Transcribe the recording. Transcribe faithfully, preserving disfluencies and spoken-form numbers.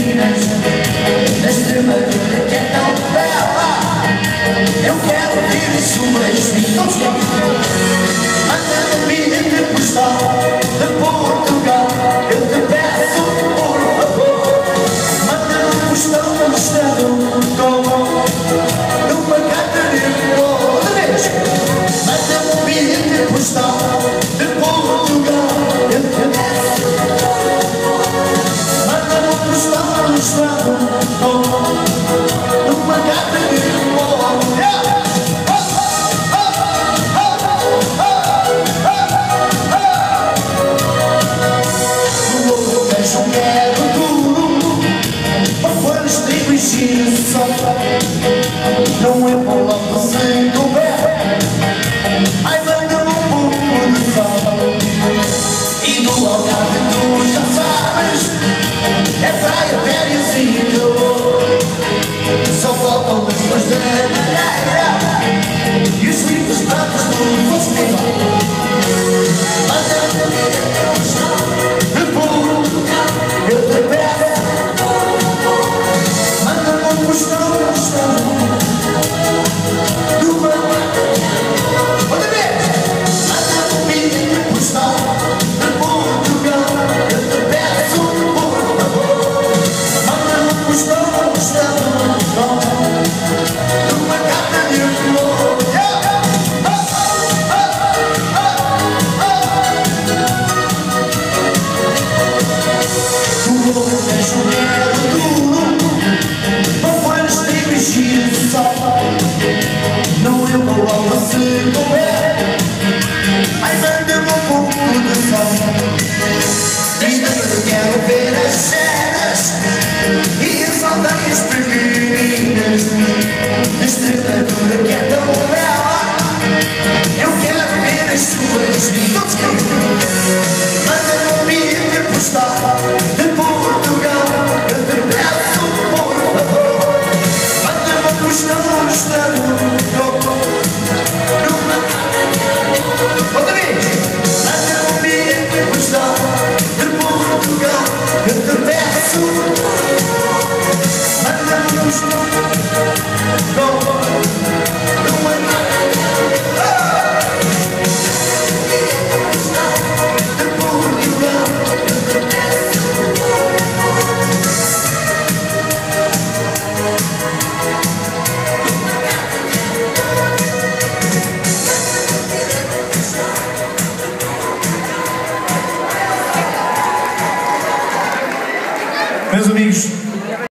Minas, da Extremadura que é tão bela. Eu quero ver suas vidas. Manda-me um bilhete postal de Portugal. Eu te peço por favor. Manda-me um postão mostrado numa carta de outra vez. Manda-me um bilhete postal de Portugal. Eu te peço por favor. Manda-me um postão mostrado numa carta de outra vez. Não é bom logo sem comer. Ai, manda-me um pouco de sal. E do Algarve tu já sabes, é praia, férias e calor. Só faltam luvas de madeira e os livros pratos do festival. Manda-me um de Portugal, eu te peço. Manda-me um postão mostrado. Não eu vou logo se comer. Ai, manda-me um pouco de sal. Diz-me que eu quero ver as cenas e as aldeias pequeninas da Extremadura que é tão bela. Eu quero ver as suas vidas. Manda-me um bilhete postal de Portugal. Eu te peço por favor. Manda-me um postão mostrado. Outra vez! Manda-me um bilhete postal de Portugal. Eu te peço. Manda-me um postão.